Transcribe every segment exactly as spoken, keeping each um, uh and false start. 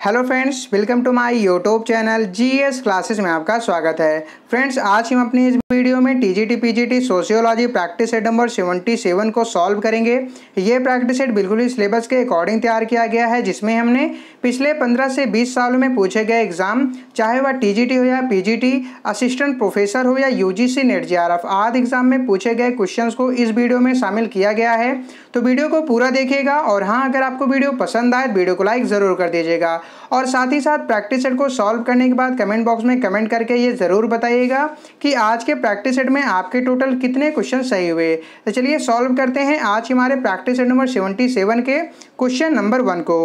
Hello friends, welcome to my YouTube channel GS classes में आपका स्वागत है। फ्रेंड्स, आज हम अपनी इस वीडियो में TGT PGT sociology practice set number सतहत्तर को सॉल्व करेंगे। ये प्रैक्टिस सेट बिल्कुल ही सिलेबस के अकॉर्डिंग तैयार किया गया है, जिसमें हमने पिछले पंद्रह से बीस सालों में पूछे गए एग्जाम, चाहे वह टीजीटी हो या पीजीटी, असिस्टेंट प्रोफेसर हो या यूजीसी नेट जेआरएफ आदि एग्जाम में पूछे गए क्वेश्चंस को इस वीडियो में शामिल किया गया है। तो वीडियो को पूरा देखिएगा और हाँ, अगर आपको वीडियो पसंद आए तो वीडियो को लाइक ज़रूर कर दीजिएगा और साथ ही साथ प्रैक्टिस सेट को सॉल्व करने के बाद कमेंट बॉक्स में कमेंट करके ये ज़रूर बताइएगा कि आज के प्रैक्टिस सेट में आपके टोटल कितने क्वेश्चन सही हुए। तो चलिए सॉल्व करते हैं आज हमारे प्रैक्टिस सेट नंबर सतहत्तर के क्वेश्चन नंबर वन को।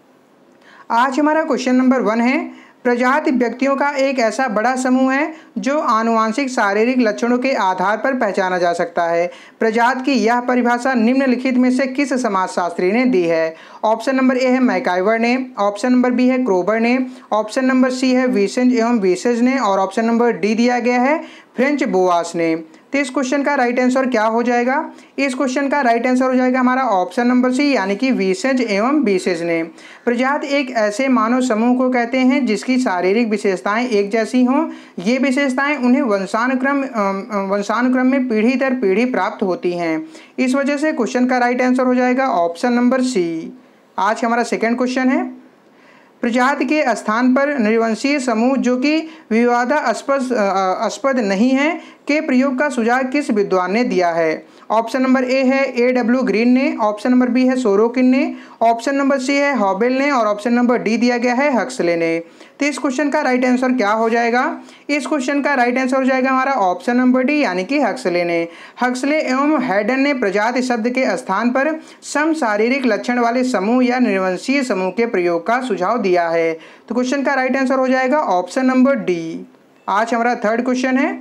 आज हमारा क्वेश्चन नंबर वन है, प्रजाति व्यक्तियों का एक ऐसा बड़ा समूह है जो आनुवांशिक शारीरिक लक्षणों के आधार पर पहचाना जा सकता है। प्रजाति की यह परिभाषा निम्नलिखित में से किस समाजशास्त्री ने दी है? ऑप्शन नंबर ए है मैकाइवर ने, ऑप्शन नंबर बी है क्रोबर ने, ऑप्शन नंबर सी है विसेंज एवं विसेज ने और ऑप्शन नंबर डी दिया गया है फ्रेंच बोआस ने। तो इस क्वेश्चन का राइट आंसर क्या हो जाएगा? इस क्वेश्चन का राइट आंसर हो जाएगा हमारा ऑप्शन नंबर सी, यानी कि विसेज एवं विसेज ने। प्रजाति एक ऐसे मानव समूह को कहते हैं जिसकी शारीरिक विशेषताएं एक जैसी हों। ये विशेषताएं उन्हें वंशानुक्रम वंशानुक्रम में पीढ़ी दर पीढ़ी प्राप्त होती हैं। इस वजह से क्वेश्चन का राइट आंसर हो जाएगा ऑप्शन नंबर सी। आज हमारा सेकेंड क्वेश्चन है, प्रजाति के स्थान पर निर्वंशीय समूह जो कि विवादास्पद अस्पद नहीं है के प्रयोग का सुझाव किस विद्वान ने दिया है? ऑप्शन नंबर ए है ए डब्ल्यू ग्रीन ने, ऑप्शन नंबर बी है सोरोकिन ने, ऑप्शन नंबर सी है हॉबेल ने और ऑप्शन नंबर डी दिया गया है हक्सले ने। तो इस क्वेश्चन का राइट आंसर क्या हो जाएगा? इस क्वेश्चन का राइट आंसर हो जाएगा हमारा ऑप्शन नंबर डी, यानी कि हक्सले ने। हक्सले एवं हैडन ने प्रजाति शब्द के स्थान पर सम शारीरिक लक्षण वाले समूह या निर्वंशीय समूह के प्रयोग का सुझाव दिया है। तो क्वेश्चन का राइट आंसर हो जाएगा ऑप्शन नंबर डी। आज हमारा थर्ड क्वेश्चन है,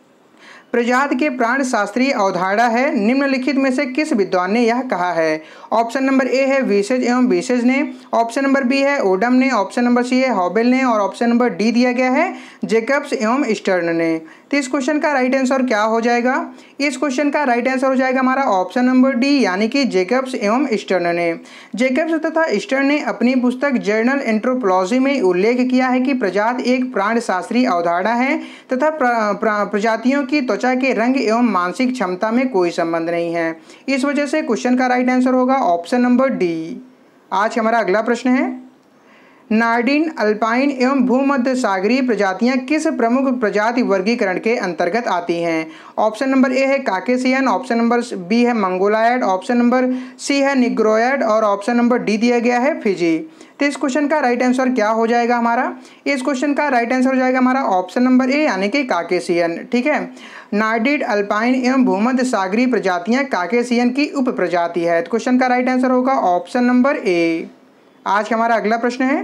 प्रजाति के प्राण शास्त्रीय अवधारणा है, निम्नलिखित में से किस विद्वान ने यह कहा है? ऑप्शन नंबर ए है विसेज एवं विसेज ने, ऑप्शन नंबर बी है ओडम ने, ऑप्शन नंबर सी है हॉबेल ने और ऑप्शन नंबर डी दिया गया है जेकब्स एवं स्टर्न ने। तो इस क्वेश्चन का राइट आंसर क्या हो जाएगा? इस क्वेश्चन का राइट आंसर हो जाएगा हमारा ऑप्शन नंबर डी, यानी कि जेकब्स एवं स्टर्न ने। जेकब्स तथा स्टर्न ने अपनी पुस्तक जर्नल एंथ्रोपोलॉजी में उल्लेख किया है कि प्रजाति एक प्राणशास्त्रीय अवधारणा है तथा प्र, प्र, प्रजातियों की त्वचा के रंग एवं मानसिक क्षमता में कोई संबंध नहीं है। इस वजह से क्वेश्चन का राइट आंसर होगा ऑप्शन नंबर डी। आज हमारा अगला प्रश्न है, नार्डिन, अल्पाइन एवं भूमध्य सागरीय प्रजातियां किस प्रमुख प्रजाति वर्गीकरण के अंतर्गत आती हैं? ऑप्शन नंबर ए है काकेशियन, ऑप्शन नंबर बी है मंगोलायड, ऑप्शन नंबर सी है निग्रोयड और ऑप्शन नंबर डी दिया गया है फिजी। तो इस क्वेश्चन का राइट आंसर क्या हो जाएगा हमारा? इस क्वेश्चन का राइट आंसर हो जाएगा हमारा ऑप्शन नंबर ए, यानी कि काकेशियन। ठीक है, नार्डिड, अल्पाइन एवं भूमध्य सागरीय प्रजातियां काकेशियन की उप प्रजाति है। तो क्वेश्चन का राइट आंसर होगा ऑप्शन नंबर ए। आज हमारा अगला प्रश्न है,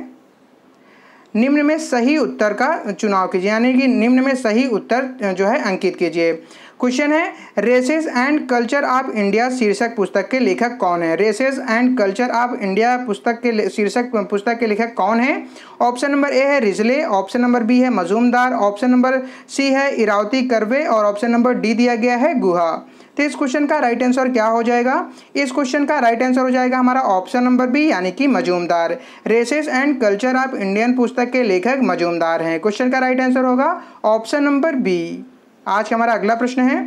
निम्न में सही उत्तर का चुनाव कीजिए, यानी कि निम्न में सही उत्तर जो है अंकित कीजिए। क्वेश्चन है, races and culture of India शीर्षक पुस्तक के लेखक कौन है? Races and culture of India पुस्तक के शीर्षक पुस्तक के लेखक कौन है? ऑप्शन नंबर ए है रिजले, ऑप्शन नंबर बी है मजूमदार, ऑप्शन नंबर सी है इरावती कर्वे और ऑप्शन नंबर डी दिया गया है गुहा। तो इस क्वेश्चन का राइट आंसर क्या हो जाएगा? इस क्वेश्चन का राइट आंसर हो जाएगा हमारा ऑप्शन नंबर बी, यानी कि Majumdar. Races and culture of Indian पुस्तक के लेखक मजूमदार हैं। क्वेश्चन का राइट आंसर होगा ऑप्शन नंबर बी। आज हमारा अगला प्रश्न है,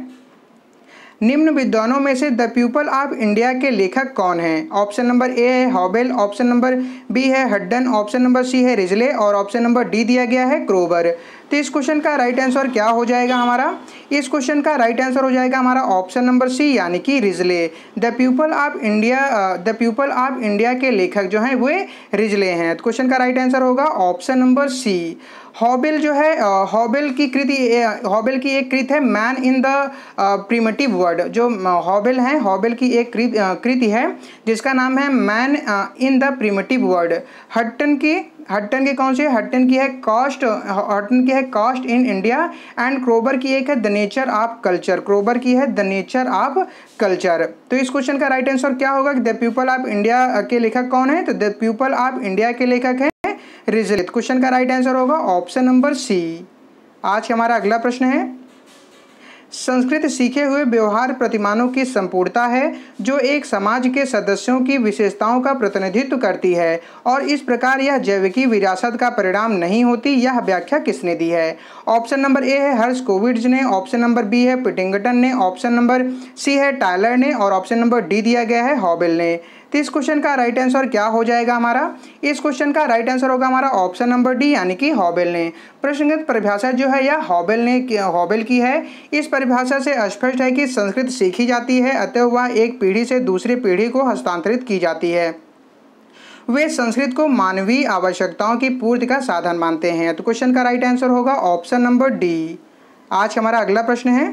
निम्न विद्वानों में से द पीपल ऑफ इंडिया के लेखक कौन हैं? ऑप्शन नंबर ए है हॉबेल, ऑप्शन नंबर बी है हड्डन, ऑप्शन नंबर सी है रिजले और ऑप्शन नंबर डी दिया गया है क्रोबर। तो इस क्वेश्चन का राइट आंसर क्या हो जाएगा हमारा? इस क्वेश्चन का राइट आंसर हो जाएगा हमारा ऑप्शन नंबर सी, यानी कि Risley. The people of India the people of India के लेखक जो हैं वे रिजले हैं। तो क्वेश्चन का राइट आंसर होगा ऑप्शन नंबर सी। हॉबेल जो है, हॉबेल की कृति हॉबेल की एक कृति है man in the primitive world. जो हॉबेल है, हॉबेल की एक कृति है जिसका नाम है man in the primitive world. Hutton की हट्टन की कौन सी है? हट्टन की है कॉस्ट हट्टन की है caste in India and Kroeber की एक है the nature of culture. Kroeber की है द नेचर ऑफ कल्चर। तो इस क्वेश्चन का राइट आंसर क्या होगा? द पीपल ऑफ इंडिया के लेखक कौन है? तो द पीपल ऑफ इंडिया के लेखक है रिजले। क्वेश्चन का राइट आंसर होगा ऑप्शन नंबर सी। आज हमारा अगला प्रश्न है, संस्कृत सीखे हुए व्यवहार प्रतिमानों की संपूर्णता है जो एक समाज के सदस्यों की विशेषताओं का प्रतिनिधित्व करती है और इस प्रकार यह जैविकी विरासत का परिणाम नहीं होती। यह व्याख्या किसने दी है? ऑप्शन नंबर ए है हर्ष कोविट्ज ने, ऑप्शन नंबर बी है पिटिंगटन ने, ऑप्शन नंबर सी है टायलर ने और ऑप्शन नंबर डी दिया गया है हॉबेल ने। तो इस क्वेश्चन का राइट आंसर क्या हो जाएगा हमारा? इस क्वेश्चन का राइट आंसर होगा हमारा ऑप्शन नंबर डी यानी कि हॉबेल ने। प्रश्नगत परिभाषा जो है यह हॉबेल ने हॉबेल की है। इस परिभाषा से स्पष्ट है कि संस्कृत सीखी जाती है, अतः वह एक पीढ़ी से दूसरी पीढ़ी को हस्तांतरित की जाती है। वे संस्कृत को मानवीय आवश्यकताओं की पूर्ति का साधन मानते हैं। तो क्वेश्चन का राइट आंसर होगा ऑप्शन नंबर डी। आज हमारा अगला प्रश्न है,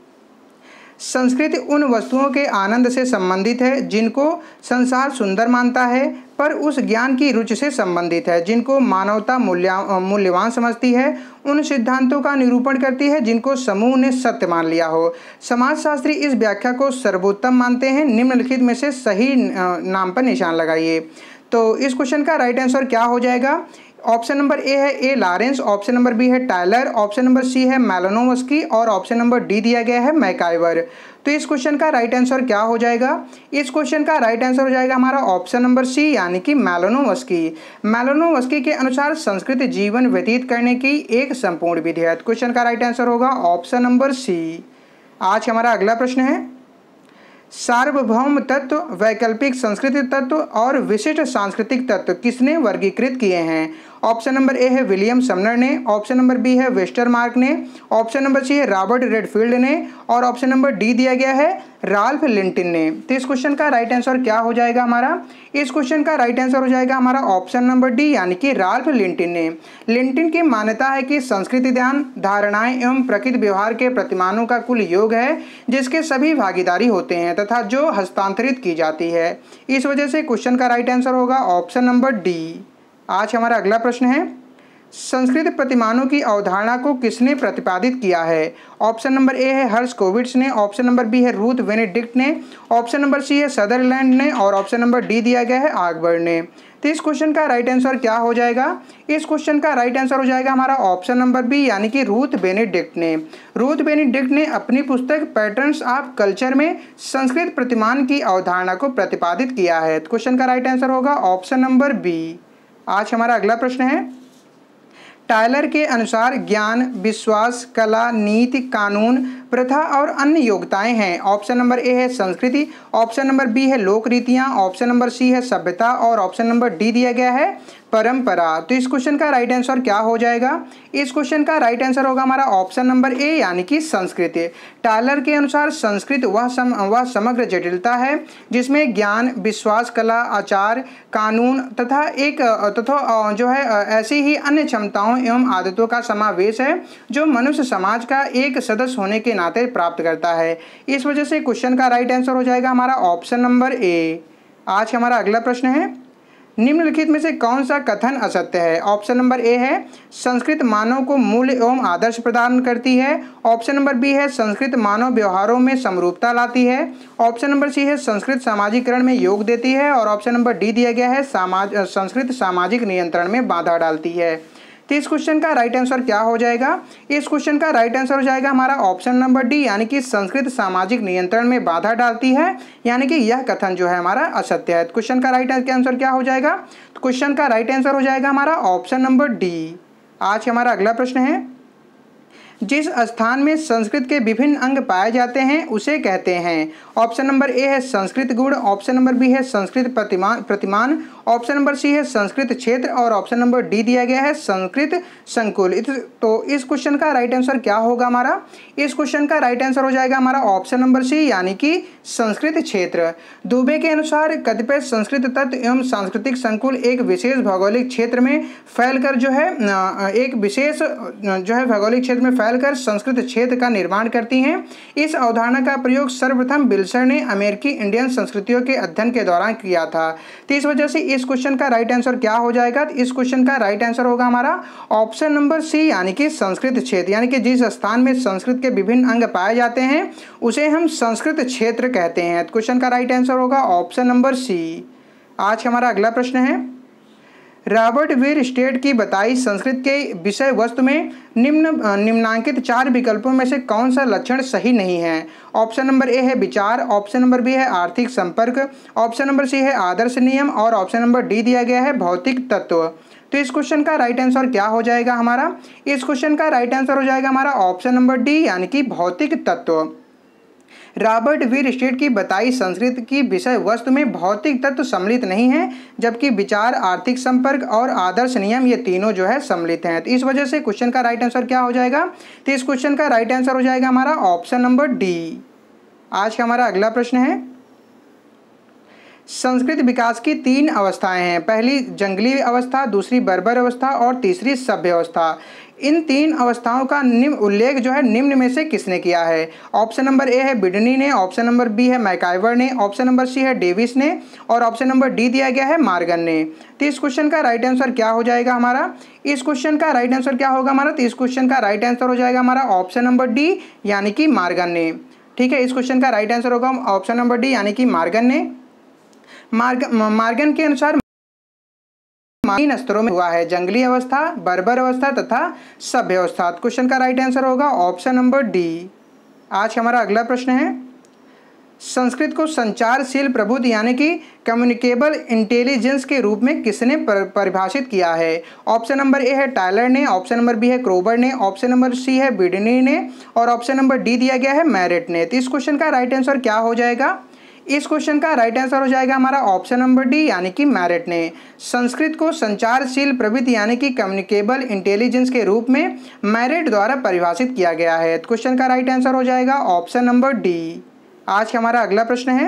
संस्कृत उन वस्तुओं के आनंद से संबंधित है जिनको संसार सुंदर मानता है, पर उस ज्ञान की रुचि से संबंधित है जिनको मानवता मूल्य मूल्यवान समझती है। उन सिद्धांतों का निरूपण करती है जिनको समूह ने सत्य मान लिया हो। समाजशास्त्री इस व्याख्या को सर्वोत्तम मानते हैं। निम्नलिखित में से सही नाम पर निशान लगाइए। तो इस क्वेश्चन का राइट आंसर क्या हो जाएगा? ऑप्शन नंबर ए है A Lawrence, option number B है टायलर, ऑप्शन नंबर सी है मैलोनोवस्की और ऑप्शन नंबर डी दिया गया है मैकाइवर। तो इस क्वेश्चन का राइट आंसर क्या हो जाएगा? इस क्वेश्चन का राइट आंसर हो जाएगा हमारा ऑप्शन नंबर सी यानी कि मैलोनोवस्की। मैलोनोवस्की के अनुसार संस्कृत जीवन व्यतीत करने की एक संपूर्ण विधि है। क्वेश्चन का राइट आंसर होगा ऑप्शन नंबर सी। आज हमारा अगला प्रश्न है, सार्वभौम तत्व, वैकल्पिक सांस्कृतिक तत्व और विशिष्ट सांस्कृतिक तत्व किसने वर्गीकृत किए हैं? ऑप्शन नंबर ए है विलियम समनर ने, ऑप्शन नंबर बी है वेस्टरमार्क ने, ऑप्शन नंबर सी है रॉबर्ट रेडफील्ड ने और ऑप्शन नंबर डी दिया गया है राल्फ लिंटिन ने। तो इस क्वेश्चन का राइट आंसर क्या हो जाएगा हमारा? इस क्वेश्चन का राइट आंसर हो जाएगा हमारा ऑप्शन नंबर डी यानी कि राल्फ लिंटिन ने। लिंटिन की मान्यता है कि संस्कृति ध्यान, धारणाएं एवं प्रकृति व्यवहार के प्रतिमानों का कुल योग है जिसके सभी भागीदारी होते हैं तथा जो हस्तांतरित की जाती है। इस वजह से क्वेश्चन का राइट आंसर होगा ऑप्शन नंबर डी। आज हमारा अगला प्रश्न है, संस्कृत प्रतिमानों की अवधारणा को किसने प्रतिपादित किया है? ऑप्शन नंबर ए है हर्ष कोविट्ज ने, ऑप्शन नंबर बी है रूथ बेनेडिक्ट ने, ऑप्शन नंबर सी है सदरलैंड ने और ऑप्शन नंबर डी दिया गया है आगबर्ड ने। तो इस क्वेश्चन का राइट आंसर क्या हो जाएगा? इस क्वेश्चन का राइट आंसर हो जाएगा हमारा ऑप्शन नंबर बी यानी कि रूथ बेनेडिक्ट ने। रूथ बेनेडिक्ट ने अपनी पुस्तक पैटर्न्स ऑफ कल्चर में संस्कृत प्रतिमान की अवधारणा को प्रतिपादित किया है। तो क्वेश्चन का राइट आंसर होगा ऑप्शन नंबर बी। आज हमारा अगला प्रश्न है, टायलर के अनुसार ज्ञान, विश्वास, कला, नीति, कानून, प्रथा और अन्य योग्यताएं हैं। ऑप्शन नंबर ए है संस्कृति, ऑप्शन नंबर बी है लोक रीतियां, ऑप्शन नंबर सी है सभ्यता और ऑप्शन नंबर डी दिया गया है परंपरा। तो इस क्वेश्चन का राइट आंसर क्या हो जाएगा? इस क्वेश्चन का राइट आंसर होगा हमारा ऑप्शन नंबर ए यानी कि संस्कृति। टायलर के अनुसार संस्कृत वह सम वह समग्र जटिलता है जिसमें ज्ञान, विश्वास, कला, आचार, कानून तथा एक तथा जो है ऐसी ही अन्य क्षमताओं एवं आदतों का समावेश है जो मनुष्य समाज का एक सदस्य होने के नाते प्राप्त करता है। इस वजह से क्वेश्चन का राइट आंसर हो जाएगा हमारा ऑप्शन नंबर ए। आज हमारा अगला प्रश्न है, निम्नलिखित में से कौन सा कथन असत्य है? ऑप्शन नंबर ए है संस्कृत मानव को मूल्य एवं आदर्श प्रदान करती है, ऑप्शन नंबर बी है संस्कृत मानव व्यवहारों में समरूपता लाती है, ऑप्शन नंबर सी है संस्कृत सामाजिकरण में योग देती है और ऑप्शन नंबर डी दिया गया है सामाज संस्कृत सामाजिक नियंत्रण में बाधा डालती है। तो इस क्वेश्चन का राइट आंसर क्या हो जाएगा? इस क्वेश्चन का राइट आंसर हो जाएगा हमारा ऑप्शन नंबर डी यानी कि संस्कृत सामाजिक नियंत्रण में बाधा डालती है, यानी कि यह कथन जो है हमारा असत्य है। क्वेश्चन का राइट आंसर क्या हो जाएगा? तो क्वेश्चन का राइट आंसर हो जाएगा हमारा ऑप्शन नंबर डी। आज हमारा अगला प्रश्न है, जिस स्थान में संस्कृत के विभिन्न अंग पाए जाते हैं उसे कहते हैं। ऑप्शन नंबर ए है संस्कृत गुण, ऑप्शन नंबर बी है संस्कृत प्रतिमान प्रतिमान ऑप्शन नंबर सी है संस्कृत क्षेत्र और ऑप्शन नंबर डी दिया गया है संस्कृत संकुल। तो इस क्वेश्चन का राइट आंसर क्या होगा हमारा? इस क्वेश्चन का राइट आंसर हो जाएगा हमारा ऑप्शन नंबर सी यानी कि संस्कृत क्षेत्र। दुबे के अनुसार कतिपय संस्कृत तत्व एवं सांस्कृतिक संकुल एक विशेष भौगोलिक क्षेत्र में फैलकर जो है एक विशेष जो है भौगोलिक क्षेत्र में फैलकर संस्कृत क्षेत्र का निर्माण करती हैं। इस अवधारणा का प्रयोग सर्वप्रथम बिल्सर ने अमेरिकी इंडियन संस्कृतियों के अध्ययन के दौरान किया था। तो इस वजह से इस क्वेश्चन का राइट आंसर क्या हो जाएगा? इस क्वेश्चन का राइट आंसर होगा हमारा ऑप्शन नंबर सी यानी कि संस्कृत क्षेत्र, यानी कि जिस स्थान में संस्कृत के विभिन्न अंग पाए जाते हैं उसे हम संस्कृत क्षेत्र कहते हैं। क्वेश्चन का राइट आंसर होगा ऑप्शन नंबर सी। आज हमारा अगला प्रश्न है, रॉबर्ट वीर स्टेट की बताई संस्कृत के विषय वस्तु में निम्न निम्नांकित चार विकल्पों में से कौन सा लक्षण सही नहीं है? ऑप्शन नंबर ए है विचार, ऑप्शन नंबर बी है आर्थिक संपर्क, ऑप्शन नंबर सी है आदर्श नियम और ऑप्शन नंबर डी दिया गया है भौतिक तत्व। तो इस क्वेश्चन का राइट आंसर क्या हो जाएगा हमारा? इस क्वेश्चन का राइट आंसर हो जाएगा हमारा ऑप्शन नंबर डी यानी कि भौतिक तत्व। रॉबर्ट वीर स्टेट की बताई संस्कृत की विषय वस्तु में भौतिक तत्व सम्मिलित नहीं है, जबकि विचार, आर्थिक संपर्क और आदर्श नियम ये तीनों जो है सम्मिलित हैं। तो इस वजह से क्वेश्चन का राइट आंसर क्या हो जाएगा? तो इस क्वेश्चन का राइट आंसर हो जाएगा हमारा ऑप्शन नंबर डी। आज का हमारा अगला प्रश्न है, संस्कृत विकास की तीन अवस्थाएं हैं। पहली जंगली अवस्था, दूसरी बर्बर अवस्था और तीसरी सभ्य अवस्था। इन तीन अवस्थाओं का निम्न उल्लेख जो है निम्न में से किसने किया है? ऑप्शन नंबर ए है बिडनी ने, ऑप्शन नंबर बी है मैकाइवर ने, ऑप्शन नंबर सी है डेविस ने और ऑप्शन नंबर डी दिया गया है मार्गन ने। तो इस क्वेश्चन का राइट आंसर क्या हो जाएगा हमारा? इस क्वेश्चन का राइट आंसर क्या होगा हमारा? तो इस क्वेश्चन का राइट आंसर हो जाएगा हमारा ऑप्शन नंबर डी यानी कि मार्गन ने। ठीक है, इस क्वेश्चन का राइट आंसर होगा ऑप्शन नंबर डी यानी कि मार्गन ने। मार्ग मार्गन के अनुसार तीन स्तरों में हुआ है, जंगली अवस्था, बर्बर अवस्था तथा सभ्य अवस्था। क्वेश्चन का राइट आंसर होगा ऑप्शन नंबर डी। आज हमारा अगला प्रश्न है, संस्कृत को संचारशील प्रबुद्ध यानी कि कम्युनिकेबल इंटेलिजेंस के रूप में किसने पर, परिभाषित किया है? ऑप्शन नंबर ए है टायलर ने, ऑप्शन नंबर बी है क्रोबर ने, ऑप्शन नंबर सी है बिडनी ने और ऑप्शन नंबर डी दिया गया है मैरेट ने। तो इस क्वेश्चन का राइट आंसर क्या हो जाएगा? इस क्वेश्चन का राइट आंसर हो जाएगा हमारा ऑप्शन नंबर डी यानी कि मैरेट ने। संस्कृत को संचारशील प्रवृत्ति यानी कि कम्युनिकेबल इंटेलिजेंस के रूप में मैरेट द्वारा परिभाषित किया गया है। तो क्वेश्चन का राइट आंसर हो जाएगा ऑप्शन नंबर डी। आज का हमारा अगला प्रश्न है,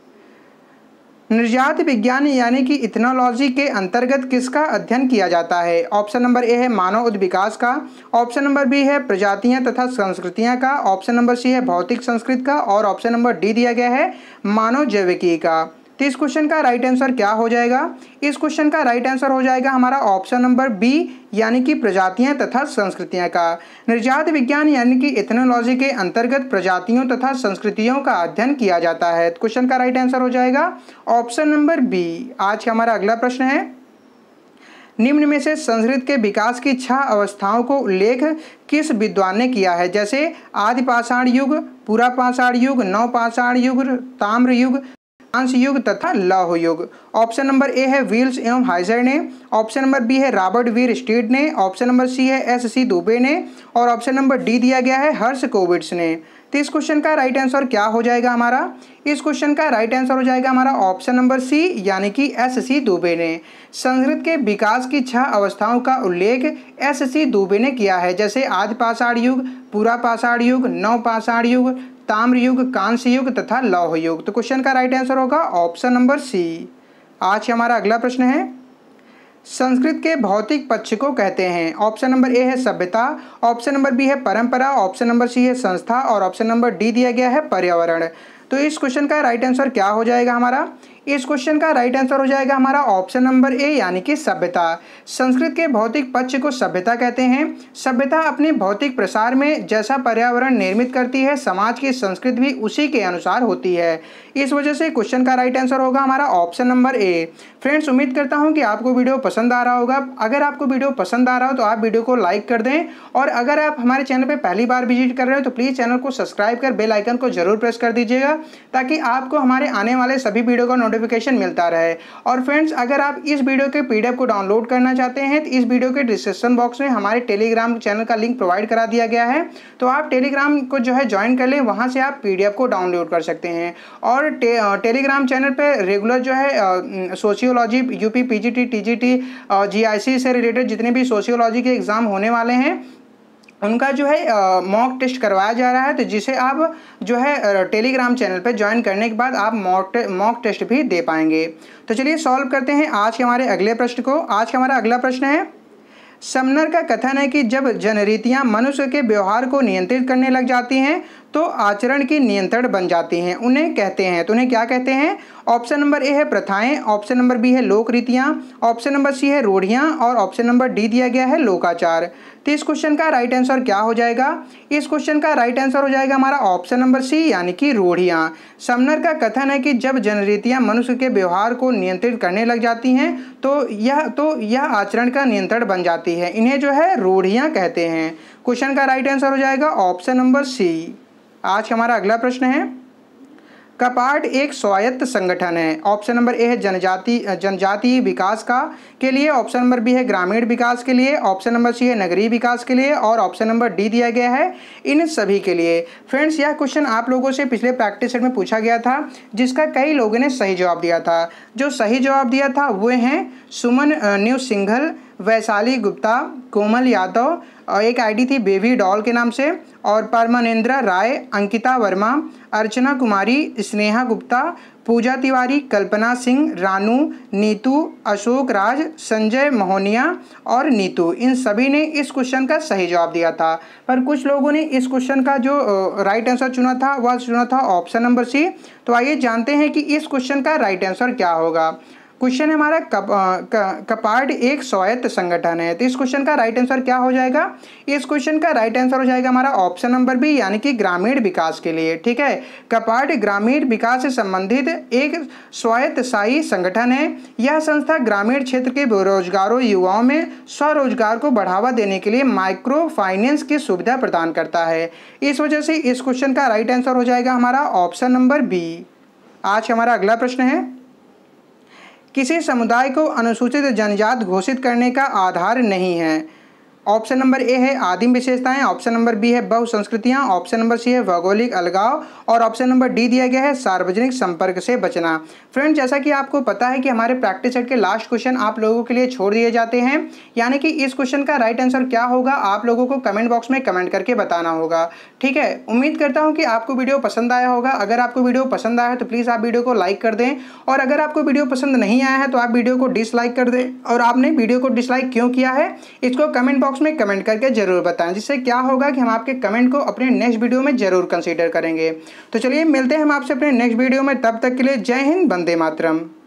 निर्यात विज्ञान यानी कि इथनोलॉजी के अंतर्गत किसका अध्ययन किया जाता है? ऑप्शन नंबर ए है मानव उद्विकास का, ऑप्शन नंबर बी है प्रजातियां तथा संस्कृतियां का, ऑप्शन नंबर सी है भौतिक संस्कृत का और ऑप्शन नंबर डी दिया गया है मानव जैविकी का। तो इस क्वेश्चन का राइट आंसर क्या हो जाएगा? इस क्वेश्चन का राइट आंसर हो जाएगा हमारा ऑप्शन नंबर बी यानी कि प्रजातियां तथा संस्कृतियां का। निर्यात विज्ञान यानी कि इथनोलॉजी के अंतर्गत प्रजातियों तथा संस्कृतियों का अध्ययन किया जाता है। क्वेश्चन का राइट आंसर हो जाएगा ऑप्शन नंबर बी। आज का हमारा अगला प्रश्न है, निम्न में से संस्कृत के विकास की छह अवस्थाओं को उल्लेख किस विद्वान ने किया है? जैसे आदि पाषाण युग, पूरा पाषाण युग, नव पाषाण युग, ताम्र युग, कांस्य युग तथा लौह युग। ऑप्शन नंबर ए है व्हील्स एवं हाइजर ने, ऑप्शन नंबर बी है Robert Bierstedt, option number C है एस सी दुबे ने और ऑप्शन नंबर डी दिया गया है हर्ष कोविट्स ने। तो इस क्वेश्चन का राइट आंसर क्या हो जाएगा हमारा? इस क्वेश्चन का राइट आंसर हो जाएगा हमारा ऑप्शन नंबर सी यानी कि एस सी दुबे ने। संस्कृत के विकास की छह अवस्थाओं का उल्लेख एस सी दुबे ने किया है, जैसे आदि पाषाण युग, पूरा पाषाण युग, नव पाषाण युग, ताम्र युग, कांस्य युग तथा लौह युग। तो क्वेश्चन का राइट आंसर होगा ऑप्शन नंबर सी। आज हमारा अगला प्रश्न है, संस्कृत के भौतिक पक्ष को कहते हैं? ऑप्शन नंबर ए है सभ्यता, ऑप्शन नंबर बी है परंपरा, ऑप्शन नंबर सी है संस्था और ऑप्शन नंबर डी दिया गया है पर्यावरण। तो इस क्वेश्चन का राइट आंसर क्या हो जाएगा हमारा? इस क्वेश्चन का राइट आंसर हो जाएगा हमारा ऑप्शन नंबर ए यानी कि सभ्यता। संस्कृत के भौतिक पक्ष को सभ्यता कहते हैं। सभ्यता अपने भौतिक प्रसार में जैसा पर्यावरण निर्मित करती है, समाज की संस्कृति भी उसी के अनुसार होती है। इस वजह से क्वेश्चन का राइट आंसर होगा हमारा ऑप्शन नंबर ए। फ्रेंड्स, उम्मीद करता हूं कि आपको वीडियो पसंद आ रहा होगा। अगर आपको वीडियो पसंद आ रहा हो तो आप वीडियो को लाइक कर दें और अगर आप हमारे चैनल पर पहली बार विजिट कर रहे हो तो प्लीज़ चैनल को सब्सक्राइब कर बेल आइकन को जरूर प्रेस कर दीजिएगा, ताकि आपको हमारे आने वाले सभी वीडियो का नोटिफिकेशन मिलता रहे। और फ्रेंड्स, अगर आप इस वीडियो के पीडीएफ को डाउनलोड करना चाहते हैं तो इस वीडियो के डिस्क्रिप्शन बॉक्स में हमारे टेलीग्राम चैनल का लिंक प्रोवाइड करा दिया गया है, तो आप टेलीग्राम को जो है ज्वाइन कर लें, वहां से आप पीडीएफ को डाउनलोड कर सकते हैं। और टे, टेलीग्राम चैनल पे रेगुलर जो है sociology, UP, PGT, TGT, GIC से रिलेटेड जितने भी सोशियोलॉजी के एग्जाम होने वाले हैं उनका जो है मॉक टेस्ट करवाया जा रहा है, तो जिसे आप जो है टेलीग्राम चैनल पे ज्वाइन करने के बाद आप मॉक मॉक टेस्ट भी दे पाएंगे। तो चलिए सॉल्व करते हैं आज के हमारे अगले प्रश्न को। आज का हमारा अगला प्रश्न है, समनर का कथन है कि जब जनरीतियां मनुष्य के व्यवहार को नियंत्रित करने लग जाती हैं तो आचरण की नियंत्रण बन जाती हैं, उन्हें कहते हैं। तो उन्हें क्या कहते हैं? ऑप्शन नंबर ए है प्रथाएं, ऑप्शन नंबर बी है लोक रीतियां, ऑप्शन नंबर सी है रूढ़ियां और ऑप्शन नंबर डी दिया गया है लोकाचार। तो इस क्वेश्चन का राइट आंसर क्या हो जाएगा? इस क्वेश्चन का राइट आंसर हो जाएगा हमारा ऑप्शन नंबर सी यानी कि रूढ़ियां। समनर का कथन है कि जब जनरीतियां मनुष्य के व्यवहार को नियंत्रित करने लग जाती हैं तो यह तो यह आचरण का नियंत्रण बन जाती है, इन्हें जो है रूढ़ियां कहते हैं। क्वेश्चन का राइट आंसर हो जाएगा ऑप्शन नंबर सी। आज हमारा अगला प्रश्न है, कपाट एक स्वायत्त संगठन है। ऑप्शन नंबर ए है जनजाति जनजातीय विकास का के लिए, ऑप्शन नंबर बी है ग्रामीण विकास के लिए, ऑप्शन नंबर सी है नगरीय विकास के लिए और ऑप्शन नंबर डी दिया गया है इन सभी के लिए। फ्रेंड्स, यह क्वेश्चन आप लोगों से पिछले प्रैक्टिस सेट में पूछा गया था, जिसका कई लोगों ने सही जवाब दिया था। जो सही जवाब दिया था वो हैं सुमन न्यू सिंघल, वैशाली गुप्ता, कोमल यादव, और एक आईडी थी बेबी डॉल के नाम से, और परमानेंद्र राय, अंकिता वर्मा, अर्चना कुमारी, स्नेहा गुप्ता, पूजा तिवारी, कल्पना सिंह, रानू, नीतू, अशोक राज, संजय मोहनिया और नीतू। इन सभी ने इस क्वेश्चन का सही जवाब दिया था। पर कुछ लोगों ने इस क्वेश्चन का जो राइट आंसर चुना था वह चुना था ऑप्शन नंबर सी। तो आइए जानते हैं कि इस क्वेश्चन का राइट आंसर क्या होगा। क्वेश्चन हमारा कप, क, कपाट एक स्वायत्त संगठन है। तो इस क्वेश्चन का राइट आंसर क्या हो जाएगा? इस क्वेश्चन का राइट आंसर हो जाएगा हमारा ऑप्शन नंबर बी यानी कि ग्रामीण विकास के लिए। ठीक है, कपाट ग्रामीण विकास से संबंधित एक स्वायत्तशासी संगठन है। यह संस्था ग्रामीण क्षेत्र के बेरोजगारों युवाओं में स्वरोजगार को बढ़ावा देने के लिए माइक्रो फाइनेंस की सुविधा प्रदान करता है। इस वजह से इस क्वेश्चन का राइट आंसर हो जाएगा हमारा ऑप्शन नंबर बी। आज हमारा अगला प्रश्न है, किसी समुदाय को अनुसूचित जनजाति घोषित करने का आधार नहीं है। ऑप्शन नंबर ए है आदिम विशेषताएं, ऑप्शन नंबर बी है बहुसंस्कृतियां, ऑप्शन नंबर सी है भौगोलिक अलगाव और ऑप्शन नंबर डी दिया गया है सार्वजनिक संपर्क से बचना। फ्रेंड्स, जैसा कि आपको पता है कि हमारे प्रैक्टिस सेट के लास्ट क्वेश्चन आप लोगों के लिए छोड़ दिए जाते हैं, यानी कि इस क्वेश्चन का राइट आंसर क्या होगा आप लोगों को कमेंट बॉक्स में कमेंट करके बताना होगा। ठीक है, उम्मीद करता हूँ कि आपको वीडियो पसंद आया होगा। अगर आपको वीडियो पसंद आया है तो प्लीज़ आप वीडियो को लाइक कर दें, और अगर आपको वीडियो पसंद नहीं आया है तो आप वीडियो को डिसलाइक कर दें। और आपने वीडियो को डिसलाइक क्यों किया है इसको कमेंट बॉक्स में कमेंट करके जरूर बताएं, जिससे क्या होगा कि हम आपके कमेंट को अपने नेक्स्ट वीडियो में जरूर कंसीडर करेंगे। तो चलिए मिलते हैं हम आपसे अपने नेक्स्ट वीडियो में, तब तक के लिए जय हिंद, वंदे मातरम।